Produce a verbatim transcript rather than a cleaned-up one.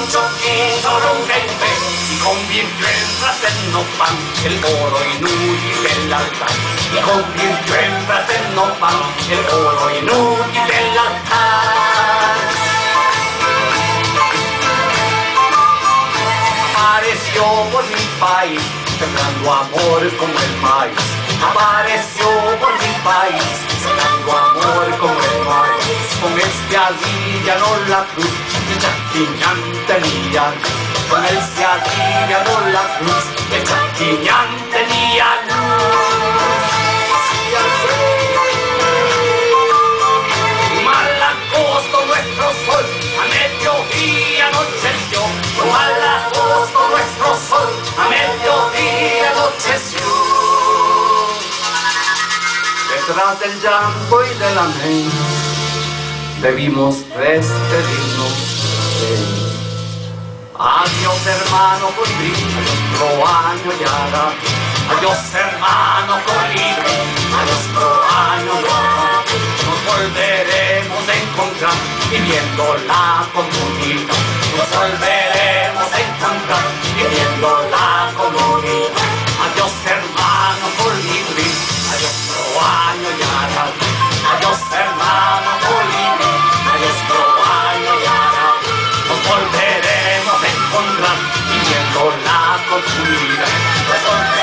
giochi solo un caffè, y convirtió en Rasenopán el oro inútil del altar, y convirtió en Rasenopán el oro inútil del altar. Apareció por mi país, sembrando amor como el maíz. Apareció por mi país, sembrando amor como el maíz. Con este alivianó la cruz, que Chaquiñán tenía luz. Con él se alivianó la cruz, que Chaquiñán tenía luz. Malacosto nuestro sol, a mediodía anocheció. Malacosto nuestro sol, a mediodía anocheció. Detrás del llanto y del amén debimos despedirnos. Adiós hermano colibrí, adiós proaño y ara. Adiós hermano colibrí, adiós proaño y ara. Nos volveremos a encontrar viviendo la comunidad. Nos volveremos a encontrar viviendo la comunidad. Adiós hermano colibrí, adiós proaño y ara. Adiós hermano colibrí, adiós proaño y ara. Nos volveremos a encontrar viviendo la comunidad.